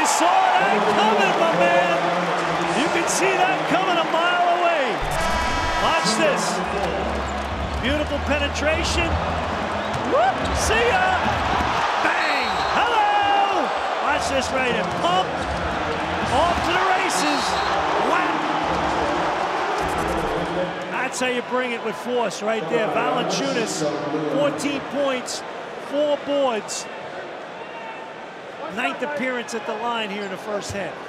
saw that coming, my man. You can see that coming a mile away. Watch this. Beautiful penetration. Whoop, see ya. Bang. Hello. Watch this right here. Pump. Off to the races. Whap. That's how you bring it with force right there. Valanciunas, 14 points, 4 boards. 9th appearance at the line here in the first half.